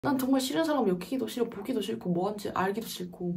난 정말 싫은 사람 엮이기도 싫어, 보기도 싫고 뭐 하는지 알기도 싫고.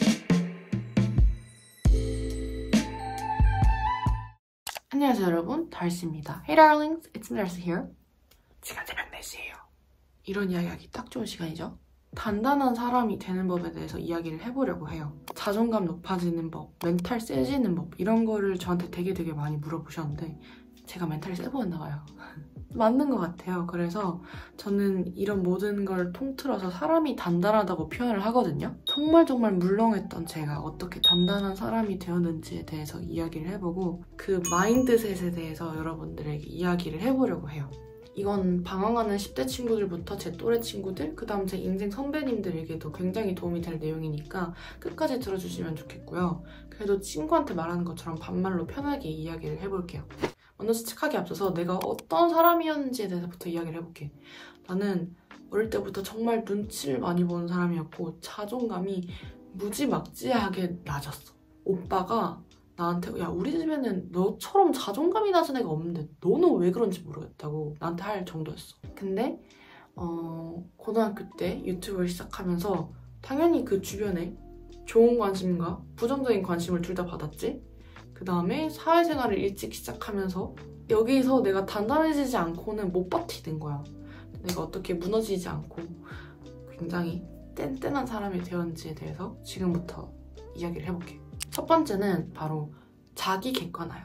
안녕하세요 여러분, 달씨입니다. Hey darlings, it's me Darcy here. 지금 새벽 4시예요. 이런 이야기하기 딱 좋은 시간이죠. 단단한 사람이 되는 법에 대해서 이야기를 해보려고 해요. 자존감 높아지는 법, 멘탈 세지는 법, 이런 거를 저한테 되게 많이 물어보셨는데 제가 멘탈이 세 보였나 봐요. 맞는 것 같아요. 그래서 저는 이런 모든 걸 통틀어서 사람이 단단하다고 표현을 하거든요. 정말 물렁했던 제가 어떻게 단단한 사람이 되었는지에 대해서 이야기를 해보고 그 마인드셋에 대해서 여러분들에게 이야기를 해보려고 해요. 이건 방황하는 10대 친구들부터 제 또래 친구들, 그 다음 제 인생 선배님들에게도 굉장히 도움이 될 내용이니까 끝까지 들어주시면 좋겠고요. 그래도 친구한테 말하는 것처럼 반말로 편하게 이야기를 해볼게요. 먼저 시작하기 앞서서 내가 어떤 사람이었는지에 대해서부터 이야기를 해볼게. 나는 어릴 때부터 정말 눈치를 많이 보는 사람이었고 자존감이 무지막지하게 낮았어. 오빠가 나한테 야 우리 집에는 너처럼 자존감이 낮은 애가 없는데 너는 왜 그런지 모르겠다고 나한테 할 정도였어. 근데 고등학교 때 유튜브를 시작하면서 당연히 그 주변에 좋은 관심과 부정적인 관심을 둘 다 받았지. 그 다음에 사회생활을 일찍 시작하면서 여기서 내가 단단해지지 않고는 못 버티는 거야. 내가 어떻게 무너지지 않고 굉장히 뗀뗀한 사람이 되었는지에 대해서 지금부터 이야기를 해볼게. 첫 번째는 바로 자기 객관화야.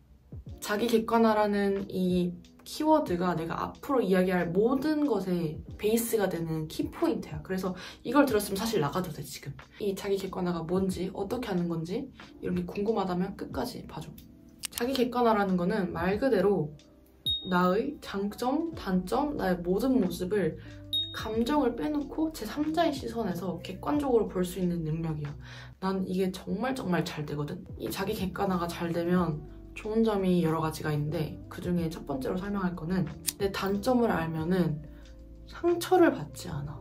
자기 객관화라는 이 키워드가 내가 앞으로 이야기할 모든 것의 베이스가 되는 키포인트야. 그래서 이걸 들었으면 사실 나가도 돼, 지금. 이 자기 객관화가 뭔지, 어떻게 하는 건지 이런 게 궁금하다면 끝까지 봐줘. 자기 객관화라는 거는 말 그대로 나의 장점, 단점, 나의 모든 모습을 감정을 빼놓고 제3자의 시선에서 객관적으로 볼 수 있는 능력이야. 난 이게 정말 잘 되거든. 이 자기 객관화가 잘 되면 좋은 점이 여러 가지가 있는데 그중에 첫 번째로 설명할 거는 내 단점을 알면은 상처를 받지 않아.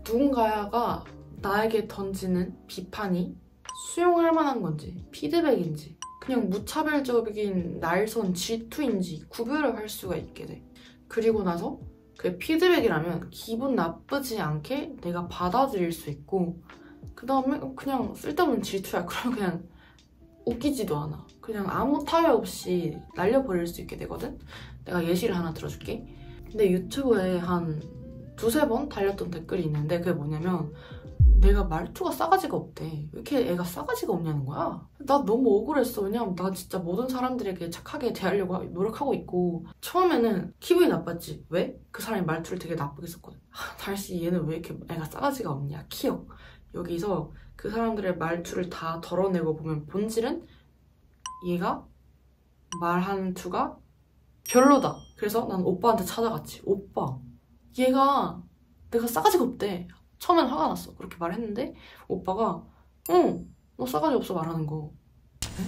누군가가 나에게 던지는 비판이 수용할 만한 건지 피드백인지 그냥 무차별적인 날선 질투인지 구별을 할 수가 있게 돼. 그리고 나서 그게 피드백이라면 기분 나쁘지 않게 내가 받아들일 수 있고 그 다음에 그냥 쓸데없는 질투야. 그러면 그냥 웃기지도 않아. 그냥 아무 타협 없이 날려버릴 수 있게 되거든? 내가 예시를 하나 들어줄게. 근데 유튜브에 한 두세 번 달렸던 댓글이 있는데 그게 뭐냐면 내가 말투가 싸가지가 없대. 왜 이렇게 애가 싸가지가 없냐는 거야. 나 너무 억울했어. 왜냐면 나 진짜 모든 사람들에게 착하게 대하려고 노력하고 있고 처음에는 기분이 나빴지. 왜? 그 사람이 말투를 되게 나쁘게 썼거든. 달씨 얘는 왜 이렇게 애가 싸가지가 없냐. 키역. 여기서 그 사람들의 말투를 다 덜어내고 보면 본질은 얘가 말하는 투가 별로다. 그래서 난 오빠한테 찾아갔지. 오빠, 얘가 내가 싸가지가 없대. 처음엔 화가 났어. 그렇게 말했는데 오빠가 응, 너 싸가지 없어 말하는 거. 에?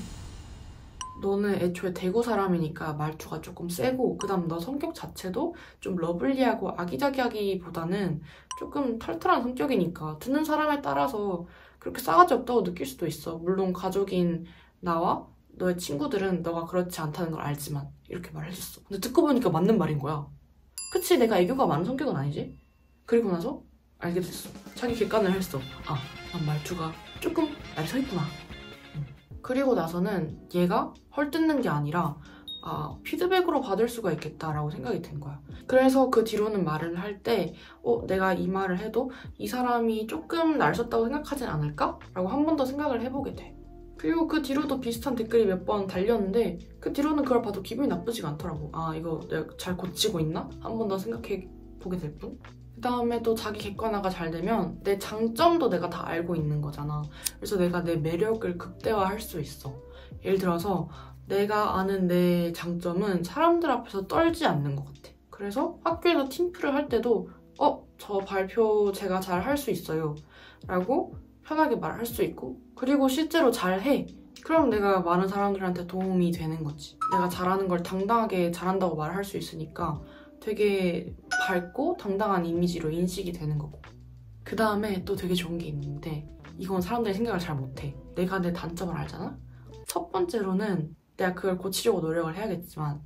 너는 애초에 대구 사람이니까 말투가 조금 세고 그 다음 너 성격 자체도 좀 러블리하고 아기자기하기보다는 조금 털털한 성격이니까 듣는 사람에 따라서 그렇게 싸가지 없다고 느낄 수도 있어. 물론 가족인 나와 너의 친구들은 너가 그렇지 않다는 걸 알지만 이렇게 말을 해줬어. 근데 듣고 보니까 맞는 말인 거야. 그치, 내가 애교가 많은 성격은 아니지? 그리고 나서 알게 됐어. 자기 객관을 했어. 아, 난 말투가 조금 날이 서 있구나. 그리고 나서는 얘가 헐뜯는 게 아니라 피드백으로 받을 수가 있겠다라고 생각이 든 거야. 그래서 그 뒤로는 말을 할 때 내가 이 말을 해도 이 사람이 조금 날섰다고 생각하진 않을까? 라고 한 번 더 생각을 해보게 돼. 그리고 그 뒤로도 비슷한 댓글이 몇 번 달렸는데 그 뒤로는 그걸 봐도 기분이 나쁘지가 않더라고. 이거 내가 잘 고치고 있나? 한 번 더 생각해 보게 될 뿐. 그 다음에 또 자기 객관화가 잘 되면 내 장점도 내가 다 알고 있는 거잖아. 그래서 내가 내 매력을 극대화할 수 있어. 예를 들어서 내가 아는 내 장점은 사람들 앞에서 떨지 않는 것 같아. 그래서 학교에서 팀플을 할 때도 저 발표 제가 잘 할 수 있어요 라고 편하게 말할 수 있고 그리고 실제로 잘해. 그럼 내가 많은 사람들한테 도움이 되는 거지. 내가 잘하는 걸 당당하게 잘한다고 말할 수 있으니까 되게 밝고 당당한 이미지로 인식이 되는 거고. 그 다음에 또 되게 좋은 게 있는데 이건 사람들이 생각을 잘 못해. 내가 내 단점을 알잖아? 첫 번째로는 내가 그걸 고치려고 노력을 해야겠지만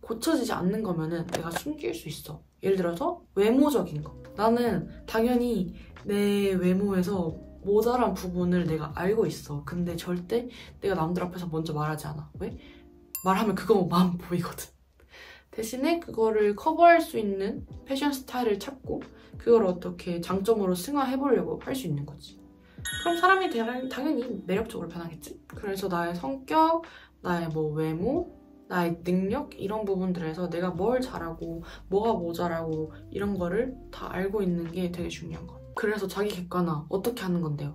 고쳐지지 않는 거면은 내가 숨길 수 있어. 예를 들어서 외모적인 거. 나는 당연히 내 외모에서 모자란 부분을 내가 알고 있어. 근데 절대 내가 남들 앞에서 먼저 말하지 않아. 왜? 말하면 그거만 보이거든. 대신에 그거를 커버할 수 있는 패션 스타일을 찾고 그걸 어떻게 장점으로 승화해보려고 할 수 있는 거지. 그럼 사람이 당연히 매력적으로 변하겠지? 그래서 나의 성격, 나의 뭐 외모, 나의 능력 이런 부분들에서 내가 뭘 잘하고 뭐가 모자라고 이런 거를 다 알고 있는 게 되게 중요한 것 같아요. 그래서 자기 객관화 어떻게 하는 건데요?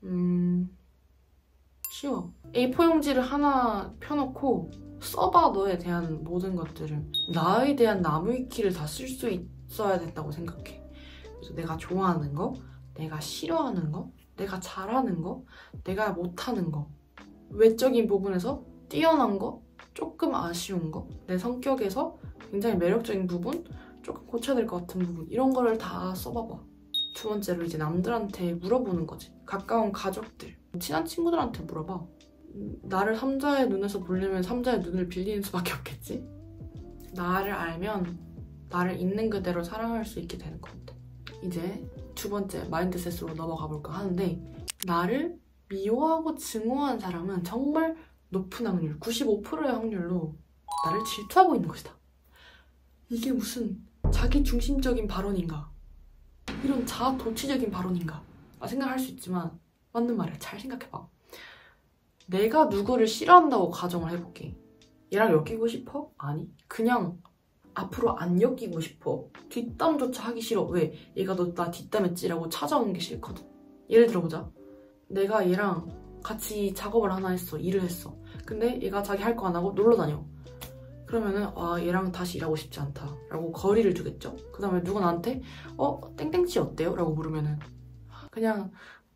쉬워. A4 용지를 하나 펴놓고 써봐. 너에 대한 모든 것들을. 나에 대한 나무위키를 다 쓸 수 있어야 된다고 생각해. 그래서 내가 좋아하는 거, 내가 싫어하는 거, 내가 잘하는 거, 내가 못하는 거, 외적인 부분에서 뛰어난 거, 조금 아쉬운 거, 내 성격에서 굉장히 매력적인 부분, 조금 고쳐야 될 것 같은 부분, 이런 거를 다 써봐봐. 두 번째로 이제 남들한테 물어보는 거지. 가까운 가족들, 친한 친구들한테 물어봐. 나를 3자의 눈에서 보려면 3자의 눈을 빌리는 수밖에 없겠지? 나를 알면 나를 있는 그대로 사랑할 수 있게 되는 것 같아. 이제 두 번째 마인드셋으로 넘어가 볼까 하는데, 나를 미워하고 증오한 사람은 정말 높은 확률, 95%의 확률로 나를 질투하고 있는 것이다. 이게 무슨 자기중심적인 발언인가? 이런 자아도취적인 발언인가? 생각할 수 있지만 맞는 말이야. 잘 생각해봐. 내가 누구를 싫어한다고 가정을 해볼게. 얘랑 엮이고 싶어? 아니. 그냥 앞으로 안 엮이고 싶어. 뒷담조차 하기 싫어. 왜? 얘가 나 뒷담했지라고 찾아오는 게 싫거든. 예를 들어보자. 내가 얘랑 같이 작업을 하나 했어. 일을 했어. 근데 얘가 자기 할 거 안 하고 놀러 다녀. 그러면은 얘랑 다시 일하고 싶지 않다 라고 거리를 두겠죠. 그 다음에 누가 나한테 땡땡씨 어때요? 라고 물으면은 그냥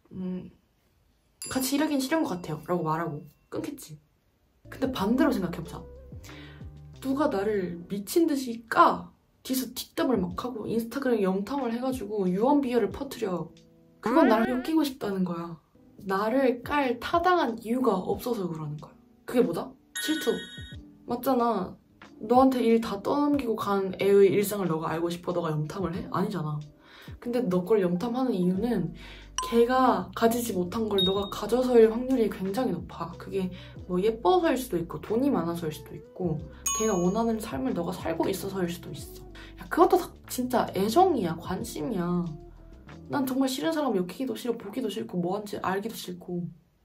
같이 일하긴 싫은 것 같아요 라고 말하고 끊겠지. 근데 반대로 생각해보자. 누가 나를 미친 듯이 뒤에서 뒷담을 막 하고 인스타그램에 염탐을 해가지고 유언비어를 퍼뜨려. 그건 나를 엮이고 싶다는 거야. 나를 깔 타당한 이유가 없어서 그러는 거야. 그게 뭐다? 질투. 맞잖아. 너한테 일 다 떠넘기고 간 애의 일상을 너가 알고 싶어 너가 염탐을 해? 아니잖아. 근데 너 걸 염탐하는 이유는 걔가 가지지 못한 걸 너가 가져서일 확률이 굉장히 높아. 그게 뭐 예뻐서일 수도 있고 돈이 많아서일 수도 있고 걔가 원하는 삶을 너가 살고 있어서일 수도 있어. 야, 그것도 다 진짜 애정이야. 관심이야. 난 정말 싫은 사람 엮이기도 싫어. 보기도 싫고 뭐한지 알기도 싫고.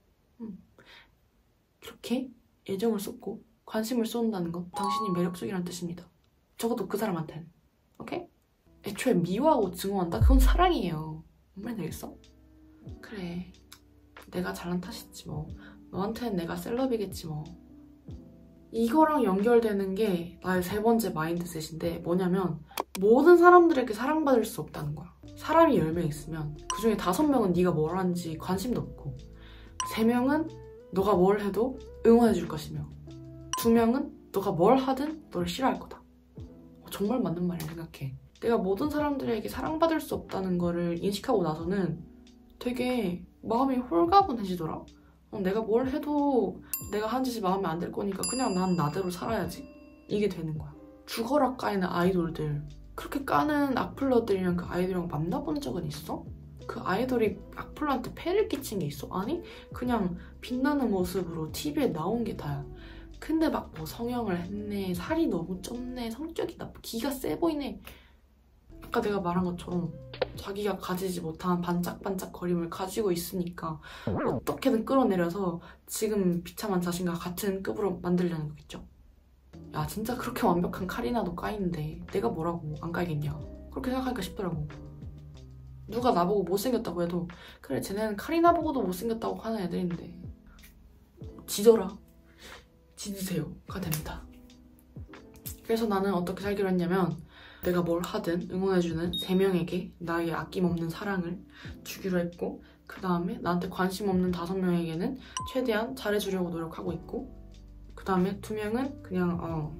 그렇게 애정을 쏟고 관심을 쏟는다는 건 당신이 매력적이라는 뜻입니다. 적어도 그 사람한테는. 오케이? 애초에 미워하고 증오한다? 그건 사랑이에요. 정말 되겠어? 그래. 내가 잘난 탓이지 뭐. 너한테는 내가 셀럽이겠지 뭐. 이거랑 연결되는 게 나의 세 번째 마인드셋인데 뭐냐면 모든 사람들에게 사랑받을 수 없다는 거야. 사람이 10명 있으면 그중에 5명은 네가 뭘 하는지 관심도 없고 3명은 너가 뭘 해도 응원해줄 것이며 2명은 너가 뭘 하든 너를 싫어할 거다. 정말 맞는 말이야 생각해. 내가 모든 사람들에게 사랑받을 수 없다는 거를 인식하고 나서는 되게 마음이 홀가분해지더라. 내가 뭘 해도 내가 한 짓이 마음에 안 들 거니까 그냥 난 나대로 살아야지. 이게 되는 거야. 죽어라 까이는 아이돌들. 그렇게 까는 악플러들이랑 그 아이돌이랑 만나본 적은 있어? 그 아이돌이 악플러한테 폐를 끼친 게 있어? 아니? 그냥 빛나는 모습으로 TV에 나온 게 다야. 근데 막 뭐 성형을 했네, 살이 너무 쪘네, 성격이 기가 세 보이네. 아까 내가 말한 것처럼 자기가 가지지 못한 반짝반짝거림을 가지고 있으니까 어떻게든 끌어내려서 지금 비참한 자신과 같은 급으로 만들려는 거겠죠. 야 진짜 그렇게 완벽한 카리나도 까이는데 내가 뭐라고 안 까이겠냐. 그렇게 생각하니까 싶더라고. 누가 나보고 못생겼다고 해도 그래 쟤네는 카리나 보고도 못생겼다고 하는 애들인데 지져라. 지지세요가 됩니다. 그래서 나는 어떻게 살기로 했냐면 내가 뭘 하든 응원해주는 3명에게 나의 아낌없는 사랑을 주기로 했고 그 다음에 나한테 관심 없는 5명에게는 최대한 잘해주려고 노력하고 있고 그 다음에 2명은 그냥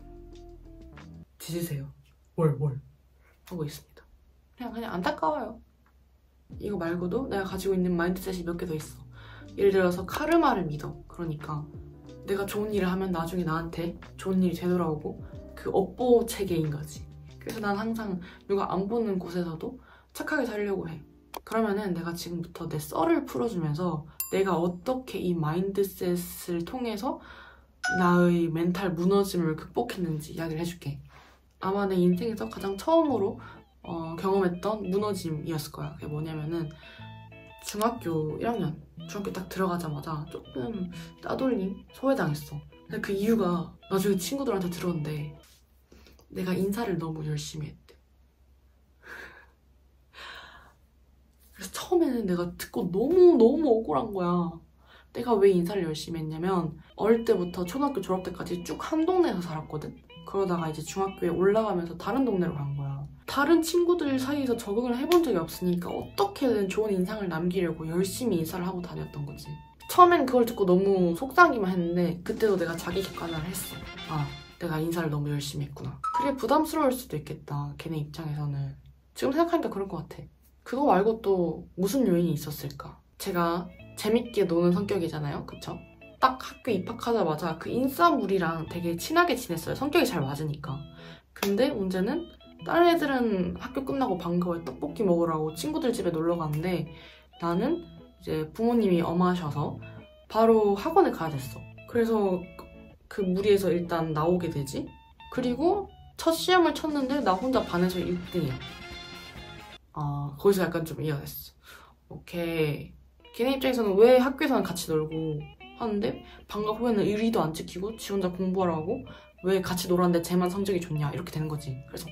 지지세요. 뭘 하고 있습니다. 그냥 안타까워요. 이거 말고도 내가 가지고 있는 마인드셋이 몇 개 더 있어. 예를 들어서 카르마를 믿어. 그러니까 내가 좋은 일을 하면 나중에 나한테 좋은 일이 되돌아오고 그 업보 체계인 거지. 그래서 난 항상 누가 안 보는 곳에서도 착하게 살려고 해. 그러면은 내가 지금부터 내 썰을 풀어주면서 내가 어떻게 이 마인드셋을 통해서 나의 멘탈 무너짐을 극복했는지 이야기를 해줄게. 아마 내 인생에서 가장 처음으로 경험했던 무너짐이었을 거야. 그게 뭐냐면은 중학교 1학년, 중학교 딱 들어가자마자 조금 따돌림, 소외당했어. 근데 그 이유가 나중에 친구들한테 들었는데 내가 인사를 너무 열심히 했대. 그래서 처음에는 내가 듣고 너무 억울한 거야. 내가 왜 인사를 열심히 했냐면 어릴 때부터 초등학교 졸업 때까지 쭉 한 동네에서 살았거든? 그러다가 이제 중학교에 올라가면서 다른 동네로 간 거야. 다른 친구들 사이에서 적응을 해본 적이 없으니까 어떻게든 좋은 인상을 남기려고 열심히 인사를 하고 다녔던 거지. 처음엔 그걸 듣고 너무 속상하기만 했는데 그때도 내가 자기 객관화를 했어. 아, 내가 인사를 너무 열심히 했구나. 그게 부담스러울 수도 있겠다, 걔네 입장에서는. 지금 생각하니까 그럴 것 같아. 그거 말고 또 무슨 요인이 있었을까? 제가 재밌게 노는 성격이잖아요, 그쵸? 딱 학교 입학하자마자 그 인싸물이랑 되게 친하게 지냈어요. 성격이 잘 맞으니까. 근데 문제는 다른 애들은 학교 끝나고 방과후에 떡볶이 먹으라고 친구들 집에 놀러 가는데 나는 이제 부모님이 엄하셔서 바로 학원에 가야 됐어. 그래서 그 무리에서 일단 나오게 되지. 그리고 첫 시험을 쳤는데 나 혼자 반에서 1등이야. 거기서 약간 좀 이해가 됐어. 오케이. 걔네 입장에서는 왜 학교에서는 같이 놀고 하는데 방과 후에는 의리도 안 지키고 지 혼자 공부하라고 왜 같이 놀았는데 쟤만 성적이 좋냐 이렇게 되는 거지. 그래서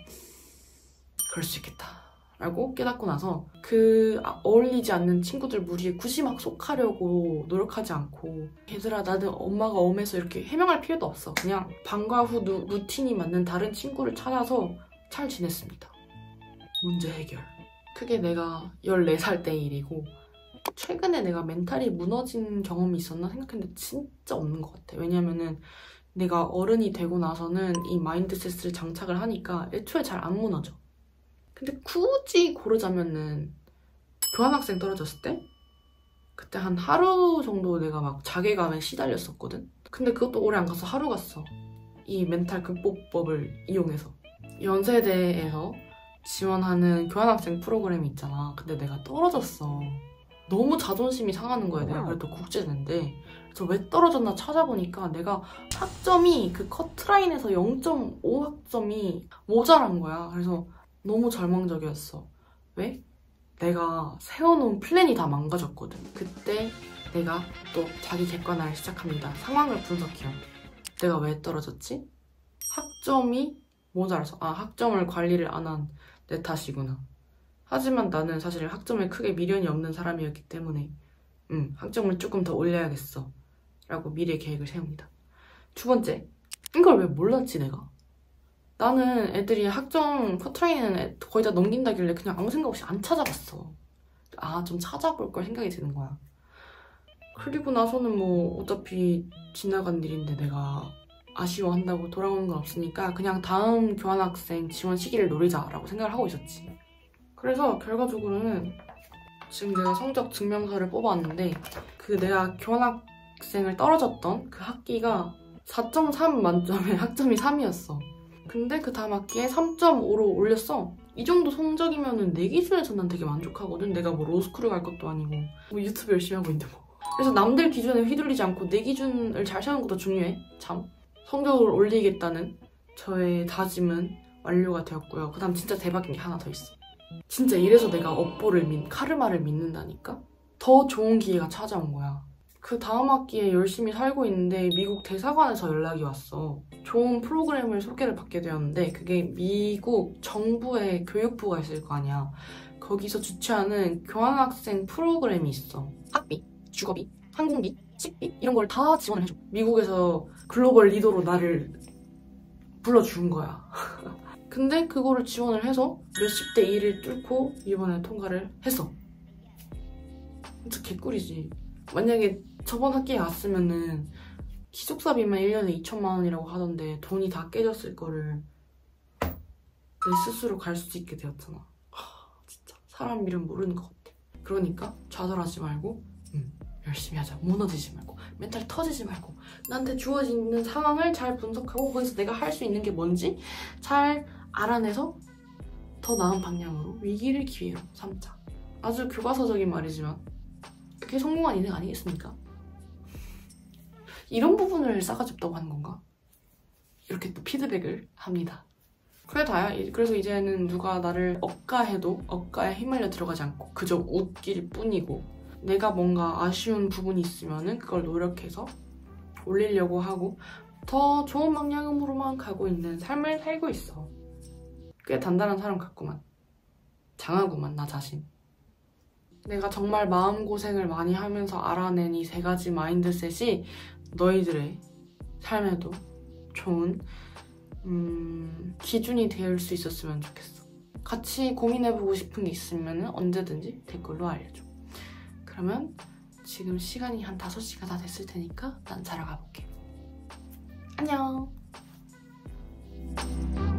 그럴 수 있겠다 라고 깨닫고 나서 어울리지 않는 친구들 무리에 굳이 막 속하려고 노력하지 않고 얘들아 나는 엄마가 엄해서 이렇게 해명할 필요도 없어. 그냥 방과 후 루틴이 맞는 다른 친구를 찾아서 잘 지냈습니다. 문제 해결. 그게 내가 14살 때 일이고 최근에 내가 멘탈이 무너진 경험이 있었나 생각했는데 진짜 없는 것 같아. 왜냐면은 내가 어른이 되고 나서는 이 마인드셋을 장착을 하니까 애초에 잘 안 무너져. 근데 굳이 고르자면은 교환학생 떨어졌을 때? 그때 한 하루 정도 내가 막 자괴감에 시달렸었거든? 근데 그것도 오래 안 가서 하루 갔어. 이 멘탈 극복법을 이용해서. 연세대에서 지원하는 교환학생 프로그램이 있잖아. 근데 내가 떨어졌어. 너무 자존심이 상하는 거야. 내가 그래도 국제대인데. 그래서 왜 떨어졌나 찾아보니까 내가 학점이 그 커트라인에서 0.5 학점이 모자란 거야. 그래서 너무 절망적이었어. 왜? 내가 세워놓은 플랜이 다 망가졌거든. 그때 내가 또 자기 객관화를 시작합니다. 상황을 분석해요. 내가 왜 떨어졌지? 학점이 모자라서. 학점을 관리를 안 한 내 탓이구나. 하지만 나는 사실 학점에 크게 미련이 없는 사람이었기 때문에 학점을 조금 더 올려야겠어 라고 미래 계획을 세웁니다. 두 번째, 이걸 왜 몰랐지 내가? 나는 애들이 학점 커트라인은 거의 다 넘긴다길래 그냥 아무 생각 없이 안 찾아봤어. 좀 찾아볼 걸 생각이 드는 거야. 그리고 나서는 뭐 어차피 지나간 일인데 내가 아쉬워한다고 돌아오는 건 없으니까 그냥 다음 교환학생 지원 시기를 노리자라고 생각을 하고 있었지. 그래서 결과적으로는 지금 내가 성적 증명서를 뽑아왔는데 내가 교환학생을 떨어졌던 그 학기가 4.3 만점에 학점이 3이었어. 근데 그 다음 학기에 3.5로 올렸어. 이 정도 성적이면은 내 기준에서 난 되게 만족하거든. 내가 뭐 로스쿨을 갈 것도 아니고 뭐 유튜브 열심히 하고 있는데 뭐. 그래서 남들 기준에 휘둘리지 않고 내 기준을 잘 세우는 것도 중요해. 참. 성적을 올리겠다는 저의 다짐은 완료가 되었고요. 그 다음 진짜 대박인 게 하나 더 있어. 진짜 이래서 내가 카르마를 믿는다니까? 더 좋은 기회가 찾아온 거야. 그 다음 학기에 열심히 살고 있는데 미국 대사관에서 연락이 왔어. 좋은 프로그램을 소개를 받게 되었는데 그게 미국 정부의 교육부가 있을 거 아니야. 거기서 주최하는 교환학생 프로그램이 있어. 학비, 주거비, 항공비, 식비 이런 걸 다 지원을 해줘. 미국에서 글로벌 리더로 나를 불러준 거야. 근데 그거를 지원을 해서 몇십 대 1을 뚫고 이번에 통과를 했어. 진짜 개꿀이지. 만약에 저번 학기에 갔으면은 기숙사비만 1년에 2천만 원이라고 하던데 돈이 다 깨졌을 거를 내 스스로 갈 수 있게 되었잖아. 진짜 사람 이름 모르는 것 같아. 그러니까 좌절하지 말고 열심히 하자. 무너지지 말고 멘탈 터지지 말고 나한테 주어지는 상황을 잘 분석하고 거기서 내가 할 수 있는 게 뭔지 잘 알아내서 더 나은 방향으로 위기를 기회로 삼자. 아주 교과서적인 말이지만 그게 성공한 인생 아니겠습니까? 이런 부분을 싸가지 없다고 하는 건가? 이렇게 또 피드백을 합니다. 그게 다야. 그래서 이제는 누가 나를 억까해도 억까에 휘말려 들어가지 않고 그저 웃길 뿐이고 내가 뭔가 아쉬운 부분이 있으면은 그걸 노력해서 올리려고 하고 더 좋은 방향으로만 가고 있는 삶을 살고 있어. 꽤 단단한 사람 같구만. 장하구만 나 자신. 내가 정말 마음고생을 많이 하면서 알아낸 이 3가지 마인드셋이 너희들의 삶에도 좋은 기준이 될 수 있었으면 좋겠어. 같이 고민해보고 싶은 게 있으면 언제든지 댓글로 알려줘. 그러면 지금 시간이 한 5시가 다 됐을 테니까 난 자러 가볼게. 안녕.